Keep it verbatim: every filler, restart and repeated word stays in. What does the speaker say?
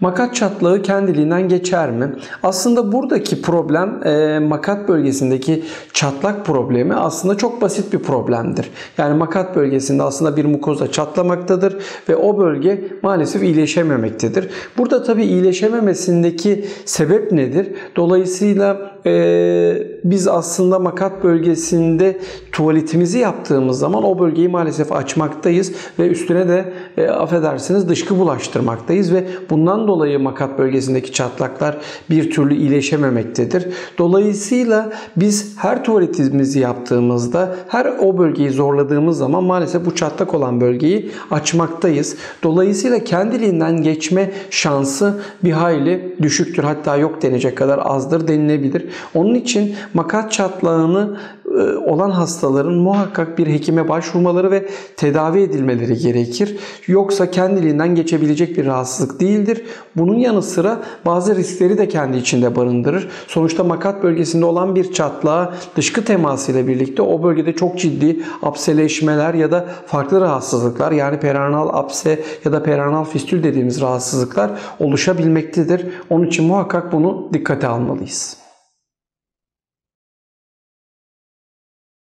Makat çatlağı kendiliğinden geçer mi? Aslında buradaki problem e, makat bölgesindeki çatlak problemi aslında çok basit bir problemdir. Yani makat bölgesinde aslında bir mukoza çatlamaktadır ve o bölge maalesef iyileşememektedir. Burada tabii iyileşememesindeki sebep nedir? Dolayısıyla e, biz aslında makat bölgesinde tuvaletimizi yaptığımız zaman o bölgeyi maalesef açmaktayız ve üstüne de e, affedersiniz dışkı bulaştırmaktayız ve bundan dolayı makat bölgesindeki çatlaklar bir türlü iyileşememektedir. Dolayısıyla biz her tuvaletimizi yaptığımızda her o bölgeyi zorladığımız zaman maalesef bu çatlak olan bölgeyi açmaktayız. Dolayısıyla kendiliğinden geçme şansı bir hayli düşüktür. Hatta yok denecek kadar azdır denilebilir. Onun için makat çatlağını olan hastaların muhakkak bir hekime başvurmaları ve tedavi edilmeleri gerekir. Yoksa kendiliğinden geçebilecek bir rahatsızlık değildir. Bunun yanı sıra bazı riskleri de kendi içinde barındırır. Sonuçta makat bölgesinde olan bir çatlağa dışkı teması ile birlikte o bölgede çok ciddi apseleşmeler ya da farklı rahatsızlıklar, yani perianal apse ya da perianal fistül dediğimiz rahatsızlıklar oluşabilmektedir. Onun için muhakkak bunu dikkate almalıyız.